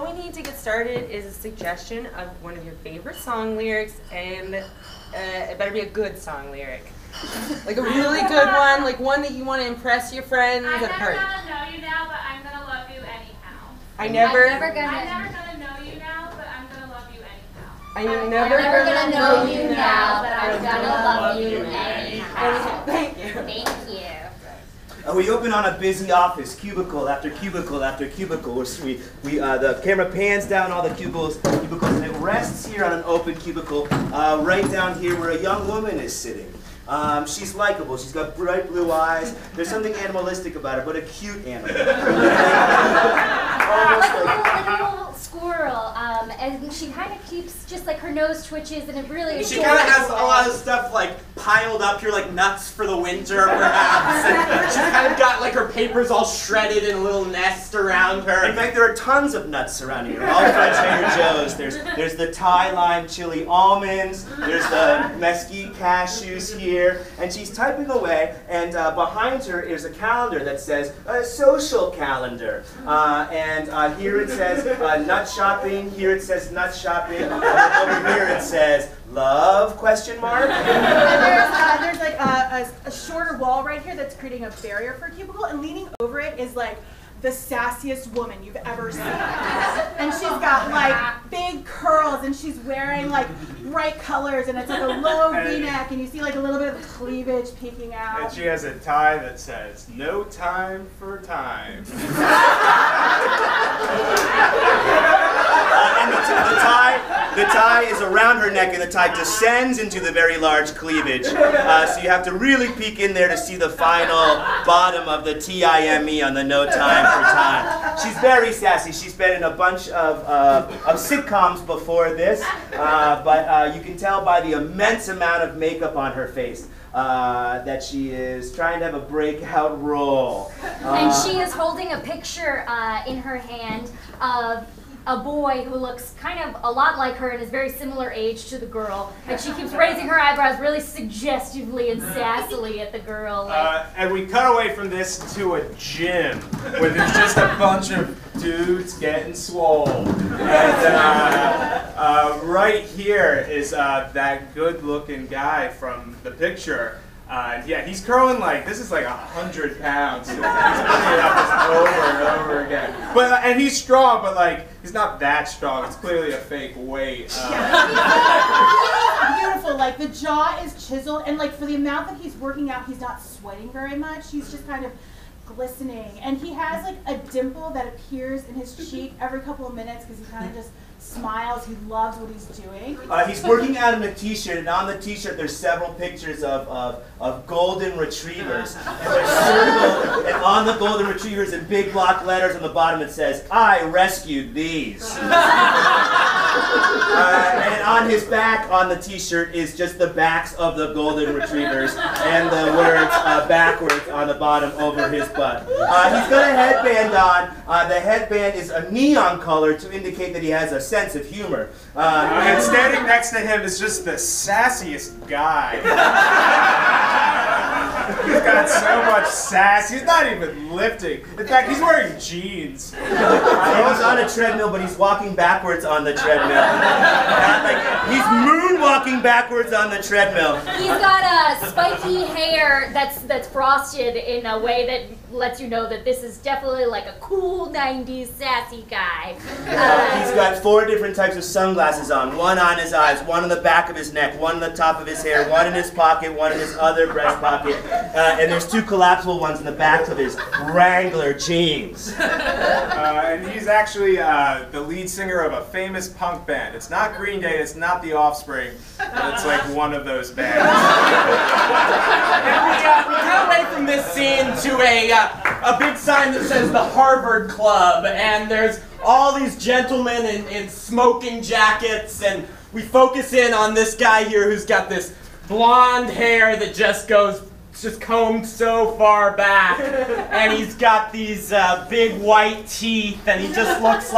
we need to get started is a suggestion of one of your favorite song lyrics, and it better be a good song lyric. Like a really good one, like one that you want to impress your friends I'm at a never party. gonna know you now, but I'm gonna love you anyhow. I'm never gonna know you now, but I'm gonna love you anyhow. I'm never gonna know you now, but I'm gonna love you anyhow. Thank you. Thank you. We open on a busy office, cubicle after cubicle after cubicle. The camera pans down all the cubicles, and it rests here on an open cubicle, right down here where a young woman is sitting. She's likable. She's got bright blue eyes. There's something animalistic about her, but a cute animal. Like a little squirrel, and she kind of keeps just like her nose twitches, and it really. She kind of has a lot of stuff like piled up here, like nuts for the winter, perhaps. And she's kind of got like her papers all shredded in a little nest around her. In fact, there are tons of nuts surrounding her, all from Trader Joe's. There's the Thai lime chili almonds. There's the mesquite cashews here, and she's typing away. And behind her is a calendar that says social calendar, and here it says nut shopping. Here it says nut shopping. And over here it says love ? And there's like a shorter wall right here that's creating a barrier for a cubicle, and leaning over it is like the sassiest woman you've ever seen. And she's got like big curls, and she's wearing like bright colors, and it's like a low V-neck, and you see like a little bit of cleavage peeking out. And she has a tie that says, "No time for time." And the tie is around her neck, and the tie descends into the very large cleavage. So you have to really peek in there to see the final bottom of the TIME on the no time for time. She's very sassy. She's been in a bunch of sitcoms before this, but you can tell by the immense amount of makeup on her face that she is trying to have a breakout role. And she is holding a picture in her hand of a boy who looks kind of a lot like her and is very similar age to the girl. And she keeps raising her eyebrows really suggestively and sassily at the girl. Like, And we cut away from this to a gym where there's just a bunch of dudes getting swole. And right here is that good-looking guy from the picture. Yeah, he's curling like, this is like 100 pounds. He's putting it up just over and over again. But, and he's strong, but like, he's not that strong. It's clearly a fake weight. He's beautiful, like the jaw is chiseled, and like for the amount that he's working out, he's not sweating very much. He's just kind of glistening. And he has like a dimple that appears in his cheek every couple of minutes because he kind of just smiles. He loves what he's doing. He's working out in a t-shirt, and on the t-shirt there's several pictures of golden retrievers. And on the golden retrievers in big block letters on the bottom it says, "I rescued these." And on his back on the t-shirt is just the backs of the golden retrievers and the words backwards on the bottom over his butt. He's got a headband on. The headband is a neon color to indicate that he has a sense of humor. And standing next to him is just the sassiest guy. He's got so much sass. He's not even lifting. In fact, he's wearing jeans. He's on a treadmill, but he's walking backwards on the treadmill. He's moonwalking backwards on the treadmill. he's got spiky hair that's frosted in a way that lets you know that this is definitely like a cool 90s sassy guy. He's got 4 different types of sunglasses on. One on his eyes, one on the back of his neck, one on the top of his hair, one in his pocket, one in his other breast pocket. And there's 2 collapsible ones in the back of his Wrangler jeans. And he's actually the lead singer of a famous punk band. It's not Green Day, it's not The Offspring, but it's like one of those bands. And we cut away from this scene to a big sign that says the Harvard Club, and there's all these gentlemen in smoking jackets, and we focus in on this guy here who's got this blonde hair that just combed so far back, and he's got these big white teeth, and he just looks like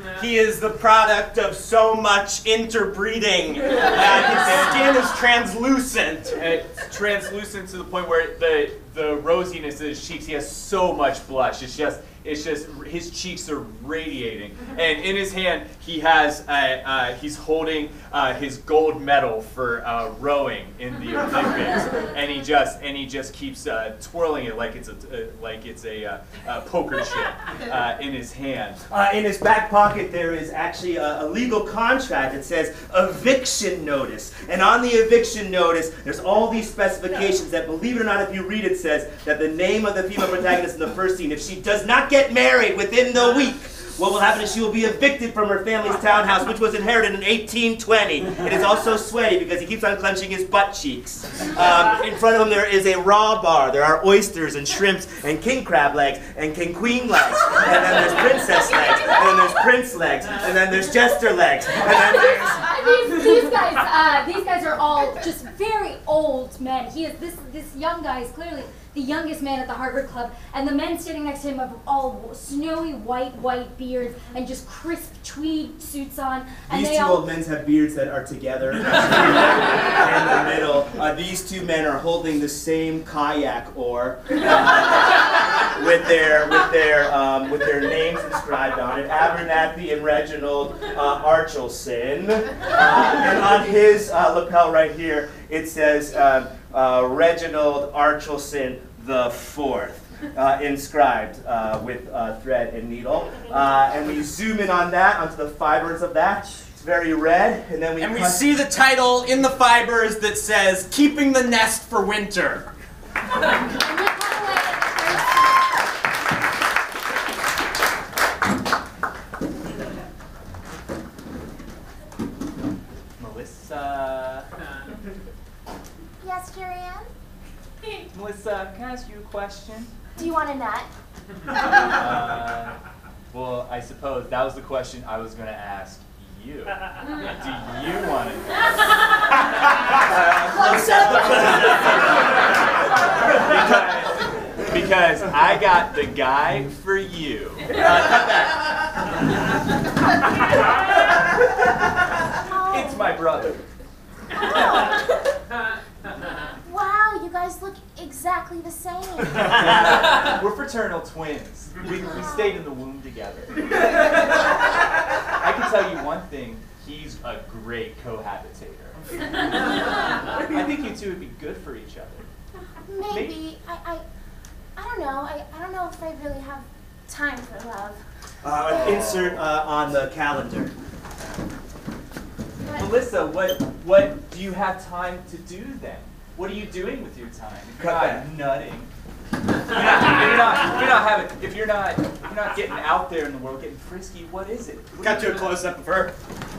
He is the product of so much interbreeding. His skin is translucent. It's translucent to the point where the rosiness of his cheeks, he has so much blush. It's just his cheeks are radiating. And in his hand, he has he's holding his gold medal for rowing in the Olympics, and he just keeps twirling it like it's a poker chip in his hand. In his back pocket, there is actually a legal contract that says eviction notice. And on the eviction notice, there's all these specifications that, believe it or not, if you read it, says that the name of the female protagonist in the first scene, if she does not get married within the week, what will happen is she will be evicted from her family's townhouse, which was inherited in 1820. It is also sweaty because he keeps on clenching his butt cheeks. In front of him there is a raw bar. There are oysters and shrimps and king crab legs and king queen legs. And then there's princess legs. And then there's prince legs. And then there's jester legs. And then there's... These guys are all just very old men. This young guy is clearly the youngest man at the Harvard Club, and the men standing next to him have all snowy white beards and just crisp tweed suits on. And These two old men have beards that are together. In the middle, these two men are holding the same kayak oar with their names inscribed on it: Abernathy and Reginald Archelson. And on his lapel right here, it says Reginald Archelson the Fourth. Inscribed with thread and needle. And we zoom in on that, onto the fibers of that. It's very red. And then we see the title in the fibers that says, "Keeping the Nest for Winter." Melissa. Yes, Jerry Ann? Melissa, can I ask you a question? Do you want a nut? Well, I suppose that was the question I was going to ask you. Do you want to because I got the guy for you. It's my brother. Wow, you guys look exactly the same. We're fraternal twins. We stayed in the womb together. I can tell you one thing, he's a great cohabitator. I think you two would be good for each other. Maybe. I don't know. I don't know if I really have time for love. Insert on the calendar. Melissa, what do you have time to do then? What are you doing with your time? If you're not nutting. If you're not getting out there in the world, getting frisky, what is it? Got you a close-up of her.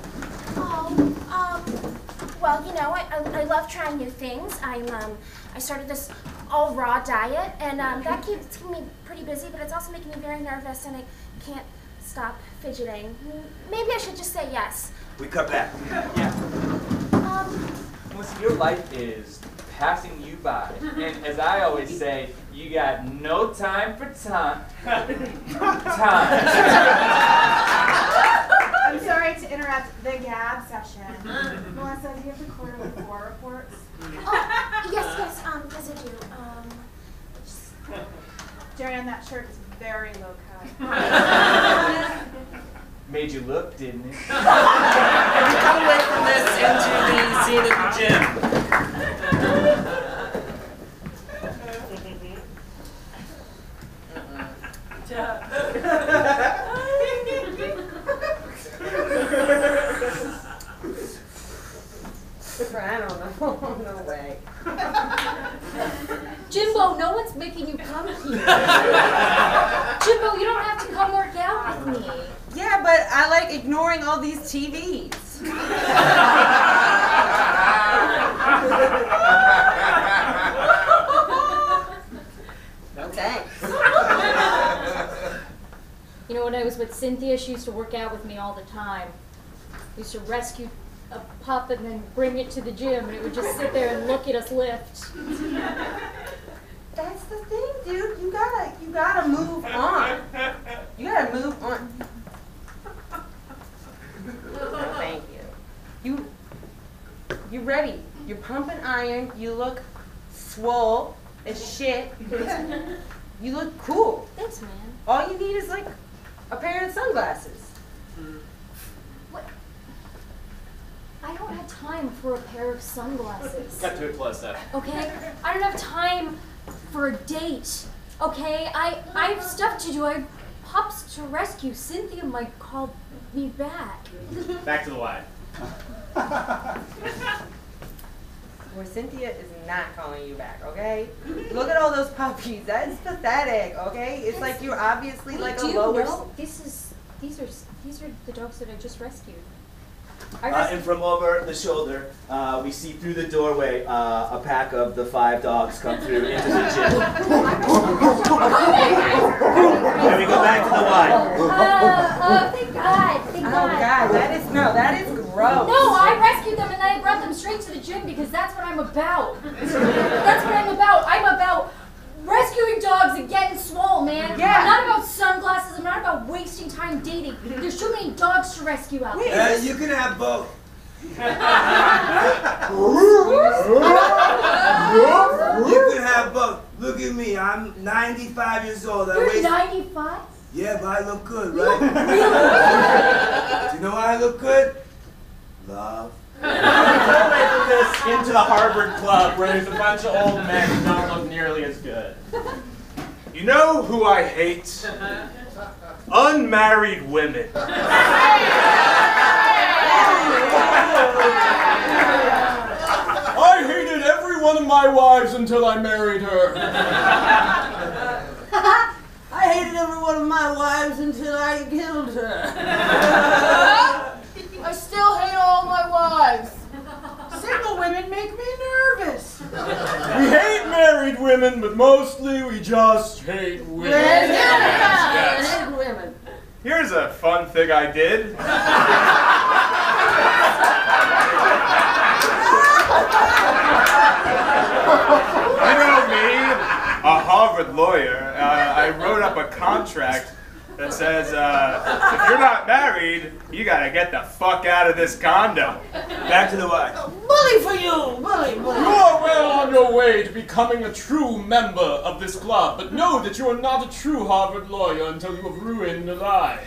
Well, you know, I love trying new things. I started this all raw diet, and that keeps me pretty busy, but it's also making me very nervous, and I can't stop fidgeting. Maybe I should just say yes. We cut back. Yeah. Melissa, your life is passing you by, and as I always say, you got no time for time. I'm sorry to interrupt the gab session. Melissa, do you have the quarterly war reports? Oh, yes, yes I do. Jerry, on that shirt is very low cut. Made you look, didn't it? And we come away from this into the scene at the gym. I don't know. No way. Jimbo, no one's making you come here. Jimbo, you don't have to come work out with me. Yeah, but I like ignoring all these TVs. No thanks. You know, when I was with Cynthia, she used to work out with me all the time. We used to rescue a pup and then bring it to the gym, and it would just sit there and look at us lift. That's the thing, dude. You gotta move on. You gotta move on. you're ready. You're pumping iron. You look swole as shit. You look cool. Thanks, man. All you need is like a pair of sunglasses. What? I don't have time for a pair of sunglasses. Cut to it close up. Okay? I don't have time for a date. Okay? I have stuff to do. I have pups to rescue. Cynthia might call me back. Back to the wide. Well, Cynthia is not calling you back, okay? Look at all those puppies. That's pathetic, okay? It's like you're obviously like a lower. No, these are the dogs that I just rescued. And from over the shoulder, we see through the doorway a pack of the 5 dogs come through into the gym. And we go back to the wide. Thank God. Thank Oh God. God, that is gross. No, I rescued them and I brought them straight to the gym because that's what I'm about. That's what I'm about. I'm about rescuing dogs and getting swole, man. Yeah. I'm not about sunglasses. I'm not about wasting time dating. There's too many dogs to rescue out there. You can have both. You can have both. Look at me. I'm 95 years old. You're 95? Yeah, but I look good, right? Really? Do you know why I look good? Love. This into the Harvard Club where there's a bunch of old men who don't look nearly as good. You know who I hate? Unmarried women. I hated every one of my wives until I married her. I hated every one of my wives until I killed her. I still hate all my wives. Single women make me nervous. We hate married women, but mostly we just hate women. Yes. Women. Here's a fun thing I did. You know me, a Harvard lawyer. I wrote up a contract that says if you're not married, you gotta get the fuck out of this condo. Back to the wide. Bully for you! Bully. You are well on your way to becoming a true member of this club, but know that you are not a true Harvard lawyer until you have ruined a life.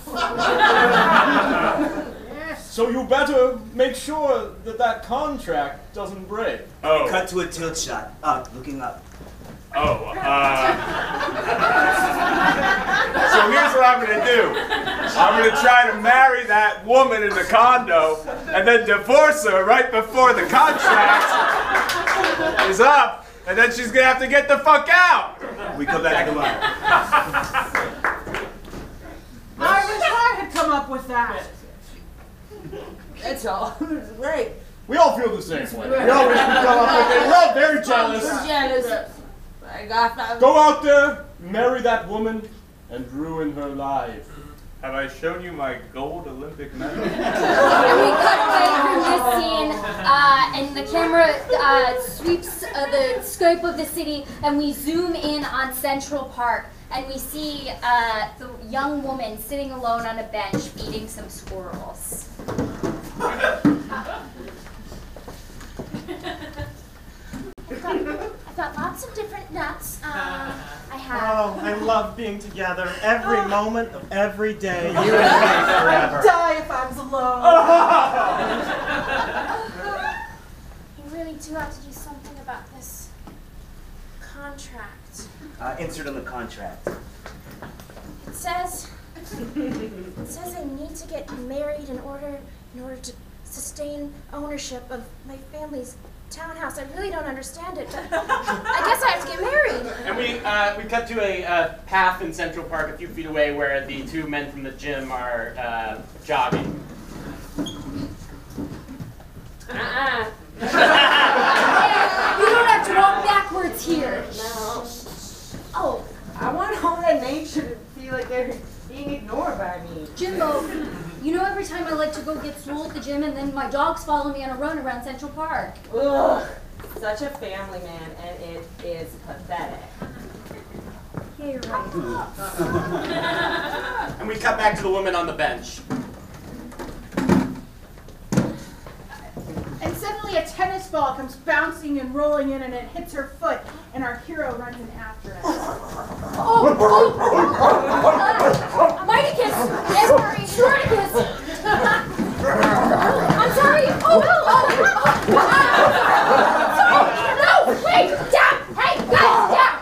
So you better make sure that that contract doesn't break. Oh. Cut to a tilt shot. Up, looking up. Oh, so here's what I'm gonna do. I'm gonna try to marry that woman in the condo and then divorce her right before the contract is up, and then she's gonna have to get the fuck out. We go back to the wide. I wish I had come up with that. That's all. It's great. We all feel the same way. We all wish we could come up with it. We're all very jealous. I'm jealous. I got that. Go out there, marry that woman, and ruin her life. Have I shown you my gold Olympic medal? And we cut away from this scene, and the camera sweeps the scope of the city, and we zoom in on Central Park, and we see the young woman sitting alone on a bench feeding some squirrels. I've got lots of different nuts. I have. Oh, I love being together every moment of every day. You and me forever. I'd die if I was alone. You really do have to do something about this contract. Insert on the contract. It says I need to get married in order to sustain ownership of my family's townhouse. I really don't understand it, but I guess I have to get married. And we cut to a path in Central Park a few feet away where the 2 men from the gym are jogging. You don't have to walk backwards here. No. Oh, I want all that nature to feel like they're being ignored by me. Jimbo, you know every time I like to go get swole at the gym and then my dogs follow me on a run around Central Park. Ugh, such a family man, and it is pathetic. Yeah, you're right. And we cut back to the woman on the bench. And suddenly suddenly a tennis ball comes bouncing and rolling in, and it hits her foot, and our hero runs in after it. Mightykus! Shortykus! I'm sorry! Oh, no! Sorry! No! Wait! Down! Hey, guys!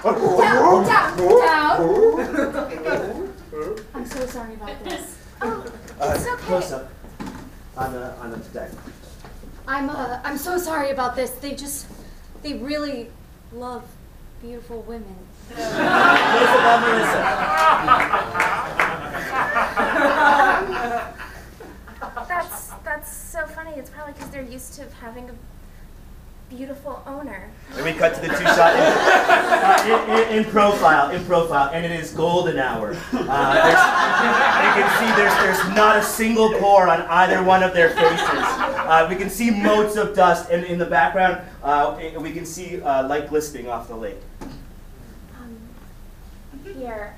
Down! I'm so sorry about this. It's okay. Close up on the deck. I'm so sorry about this. They really love beautiful women. Close up on Melissa. That's so funny. It's probably because they're used to having a beautiful owner. And we cut to the two-shot in profile, and it is golden hour. You can see there's not a single pore on either one of their faces. We can see motes of dust, and in the background, we can see light glistening off the lake. Here.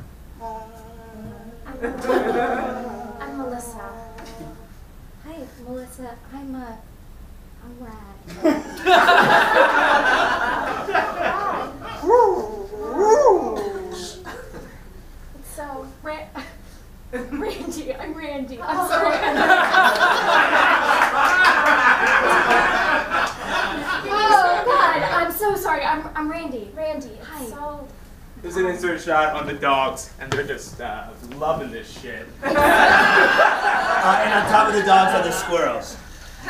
I'm Melissa. Hi, Melissa. I'm Rad. So, Randy. I'm Randy. I'm Oh. sorry. Oh God, I'm so sorry. I'm Randy. Randy, Hi. it's so... There's an insert shot on the dogs, and they're just loving this shit. And on top of the dogs are the squirrels. We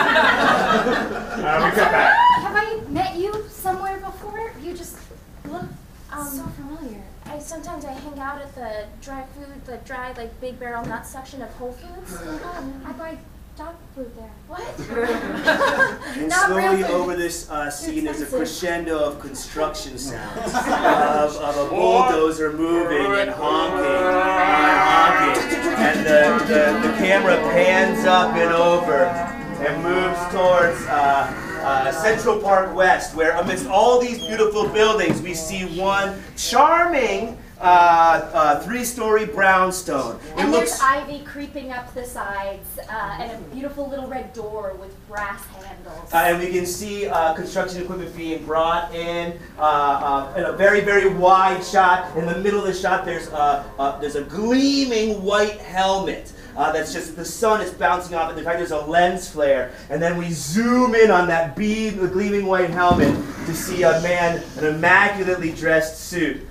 cut back. Have I met you somewhere before? You just look so familiar. Sometimes I hang out at the dry like big barrel nut section of Whole Foods. I buy dog food there. What? And Not real slowly food. over this scene is a expensive. crescendo of construction sounds, of a bulldozer moving and honking, and the camera pans up and over and moves towards Central Park West, where amidst all these beautiful buildings, we see one charming three-story brownstone. And It there's looks. ivy creeping up the sides, and a beautiful little red door with brass handles. And we can see construction equipment being brought in a very, very wide shot. In the middle of the shot, there's a gleaming white helmet. That's just, the sun is bouncing off it. In fact, there's a lens flare. And then we zoom in on that gleaming white helmet to see a man in an immaculately dressed suit.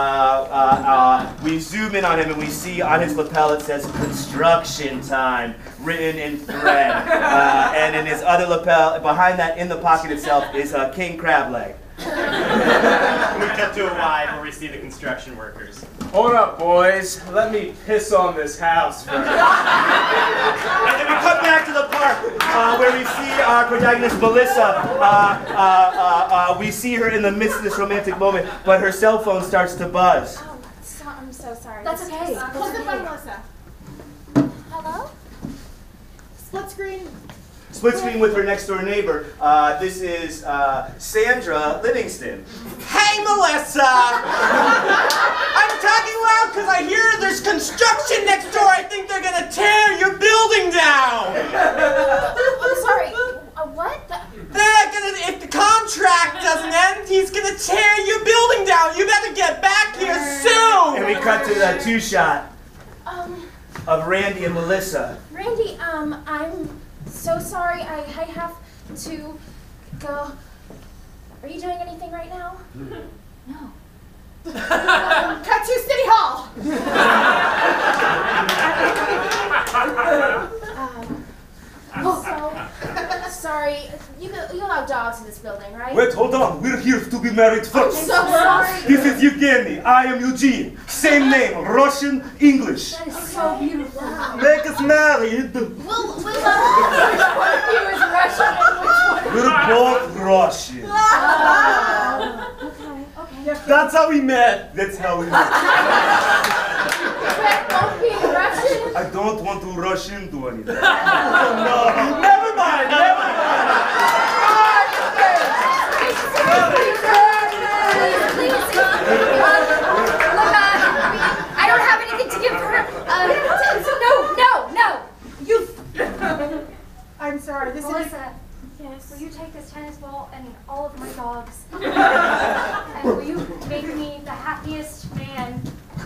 We zoom in on him and we see on his lapel it says "Construction Time" written in thread. And in his other lapel, behind that in the pocket itself, is a king crab leg. We cut to a wide where we see the construction workers. Hold up, boys. Let me piss on this house first. And then we cut back to the park where we see our protagonist Melissa. We see her in the midst of this romantic moment, but her cell phone starts to buzz. Oh, I'm so sorry. That's okay. Hold the phone, Melissa. Hello? Split screen. Split screen with her next door neighbor. This is Sandra Livingston. Hey, Melissa! I'm talking loud because I hear there's construction next door. I think they're gonna tear your building down. I'm sorry. What? If the contract doesn't end, he's gonna tear your building down. You better get back here soon. And we cut to the two-shot of Randy and Melissa. Randy, I'm so sorry. I have to go. Are you doing anything right now? No. Cut to City Hall. So sorry. You allow dogs in this building, right? Wait, hold on. We're here to be married I'm first. so sorry. This is Evgeny. I am Eugene. Same name, Russian, English. That is so beautiful. Make us married. Which one of you is Russian and which one? We're both Russian. Okay. That's how we met. That's how we met. Both being Russian? I don't want to rush into anything. No, never mind. I don't have anything to give her. No. I'm sorry. This is. Melissa, Yes. Alex, will you take this tennis ball and all of my dogs? And will you make me the happiest man?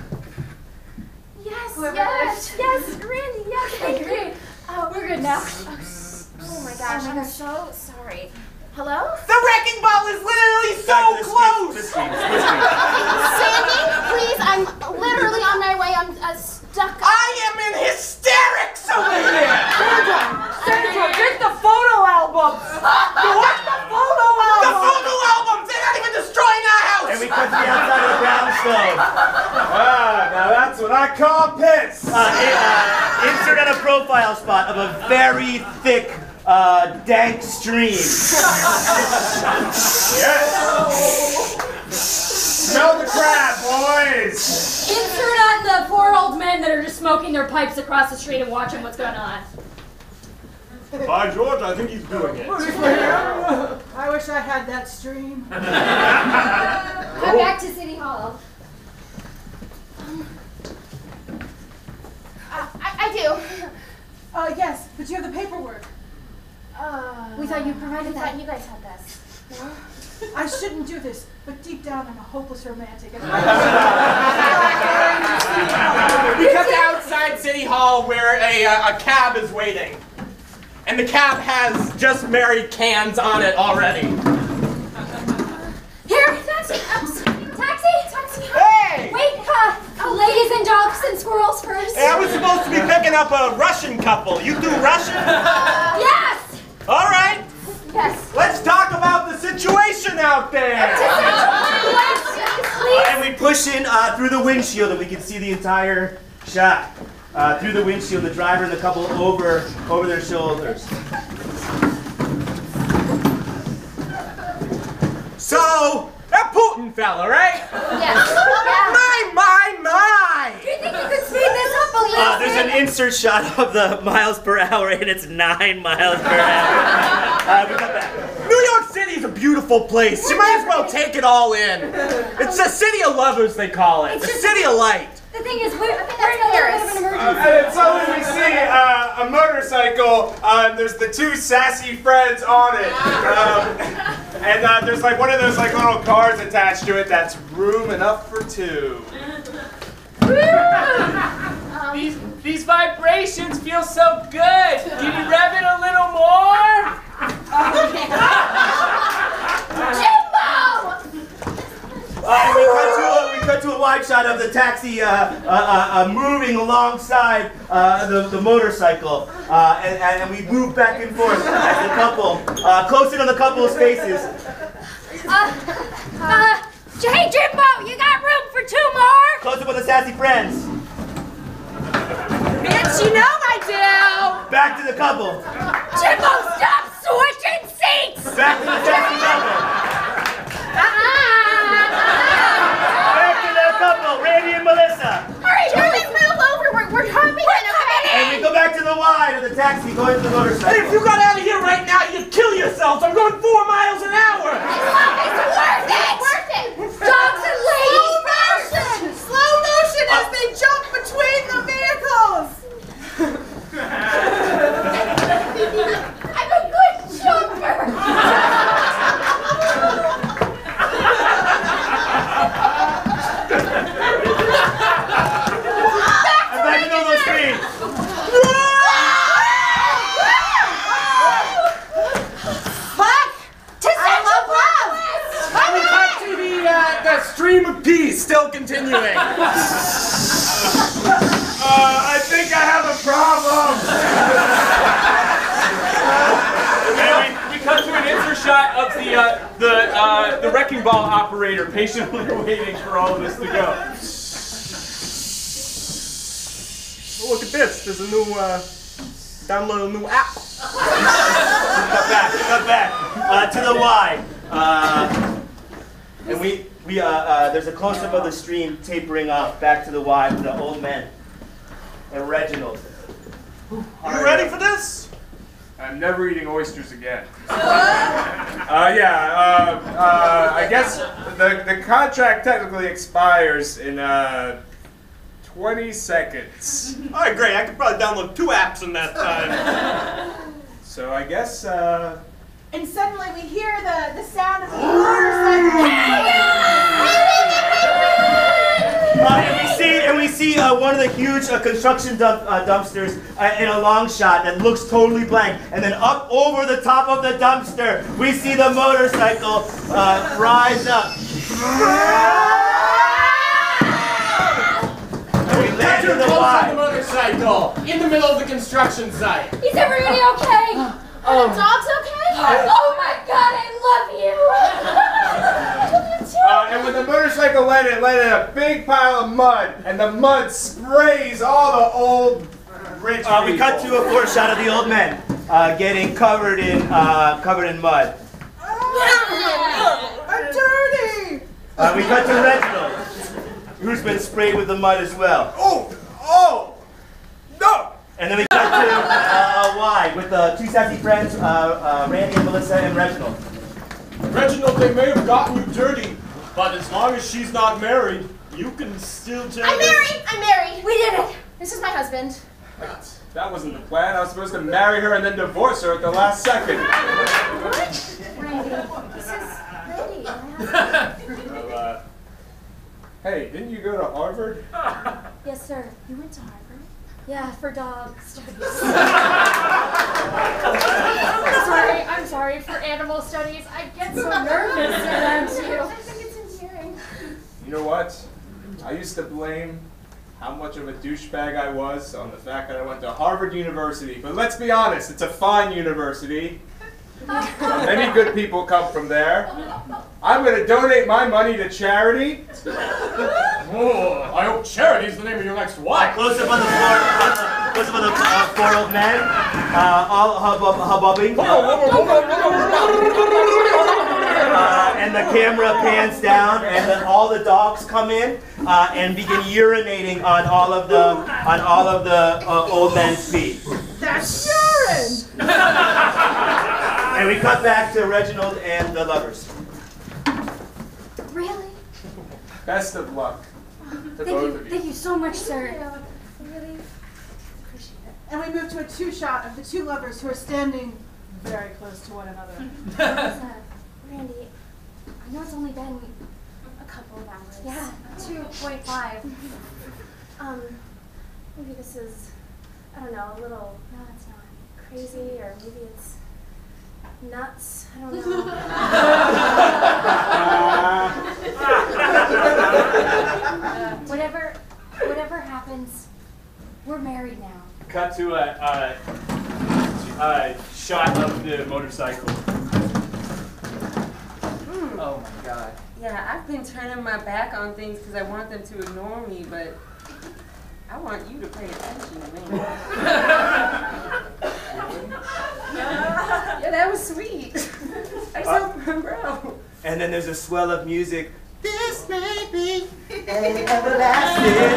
Yes, Whoever yes, Randy, yes, thank Okay, you. Oh, we're good now. Oh my gosh, I'm so sorry. Hello? The wrecking ball is literally so close! Sandy, please, I'm literally on my way. I'm stuck. I am in hysterics over here! Sandra, get the photo album! What the photo album? The photo albums! They're not even destroying our house! And we cut to the outside of the brownstone. Ah, now that's what I call piss. Insert on a profile spot of a very thick, dank stream. Yes. Smell the crab, boys. Insert on the 4 old men that are just smoking their pipes across the street and watching what's going on. By George, I think he's doing it. I wish I had that stream. Come back to City Hall. I do. Yes, but you have the paperwork. We thought you provided that. You guys had this. No? I shouldn't do this, but deep down I'm a hopeless romantic. And We cut to outside City Hall where a cab is waiting. And the cab has just married cans on it already. Here, taxi! Taxi! Hey! Wait, ladies and dogs and squirrels first. Hey, I was supposed to be picking up a Russian couple. You do Russian? Yes! All right. Yes. Let's talk about the situation out there. And we push in through the windshield, and we can see the entire shot. Through the windshield, the driver and the couple over their shoulders. So, that Putin fella, right? Yes. My! Do you think you could speed this up a little There's an insert shot of the miles per hour, and it's 9 miles per hour. We got that. New York City is a beautiful place. You might as well take it all in. It's a city of lovers, they call it. It's A just- city of light. The thing is, we're in a little bit of an emergency. And suddenly we see a motorcycle. There's the 2 sassy friends on it. And there's like one of those like little cars attached to it that's room enough for 2. These vibrations feel so good. Can you rev it a little more? Jimbo! And we cut to a wide shot of the taxi moving alongside the motorcycle, and we move back and forth as the couple, close in on the couple's faces. Hey, Jimbo, you got room for 2 more? Close up with the sassy friends. bitch, you know I do. Back to the couple. Jimbo, stop switching seats. Back to the sassy couple. Back to the couple, Randy and Melissa. Hurry, Julie, move over. We're coming in. And we go back to the wide of the taxi going to the motorcycle. Hey, if you got out of here right now, you'd kill yourselves. I'm going 4 miles an hour. It's worth it. Dogs and ladies first. Slow motion as they jump between the vehicles. I'm a good jumper. I'm back to normal speed. We cut to the stream of peace still continuing. I think I have a problem. And we cut to an insert shot of the wrecking ball operator patiently waiting for all of this to go. Oh, look at this. There's a new, download a new app. Cut back to the wide. And there's a close-up of the stream tapering off back to the wide with the old men and Reginald. Are you ready for this? I'm never eating oysters again. I guess the contract technically expires in 20 seconds. All right, great. I could probably download 2 apps in that time. So I guess And see one of the huge construction dumpsters in a long shot that looks totally blank. And then up over the top of the dumpster, we see the motorcycle rise up. We land in the Y. Motorcycle in the middle of the construction site. Is everybody okay? Are the dogs okay? Oh my God, I love you. And when the motorcycle landed, it landed in a big pile of mud, and the mud sprays all the old rich people. We cut to a foreshot of the old men getting covered in mud. I'm dirty! We cut to Reginald, who's been sprayed with the mud as well. Oh, no! And then we cut to Y with the two sassy friends, Randy and Melissa and Reginald. Reginald, they may have gotten you dirty, but as long as she's not married, you can still tell. I'm married. We did it. This is my husband. That wasn't the plan. I was supposed to marry her and then divorce her at the last second. What? Randy. This is Randy. Well, hey, didn't you go to Harvard? Yes, sir. You went to Harvard? Yeah, for dog studies. I'm sorry, for animal studies. I get so nervous around you. I think it's endearing. You know what? I used to blame how much of a douchebag I was on the fact that I went to Harvard University. But let's be honest, it's a fine university. Many good people come from there. I'm going to donate my money to charity. Oh, I hope charity's the name of your next wife. Close up on the four old men, all hubbubbing. And the camera pans down, and then all the dogs come in and begin urinating on all of the old men's feet. That's urine! And we cut back to Reginald and the lovers. Really? Best of luck to both of you. Thank you so much, sir. Really appreciate it. And we move to a two-shot of the two lovers who are standing very close to one another. Randy, I know it's only been a couple of hours. Yeah, 2.5. Maybe this is, I don't know, a little, no, it's not crazy, or maybe it's nuts. I don't know. Whatever happens, we're married now. Cut to a shot of the motorcycle. Oh my God. Yeah, I've been turning my back on things because I want them to ignore me, but I want you to pay attention to me. Yeah, that was sweet. I saw bro. And then there's a swell of music. This may be an everlasting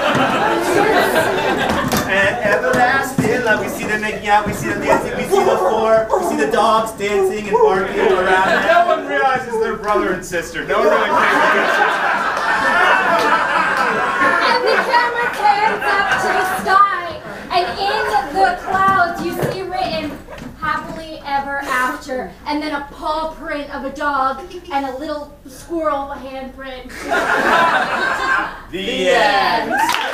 and everlasting love. We see them making out, we see them dancing, we see the dogs dancing and barking around them. No one realizes they're brother and sister. No one really pays attention. And the camera pans up to the sky, and in the clouds you see written happily ever after, and then a paw print of a dog and a little squirrel handprint. The end.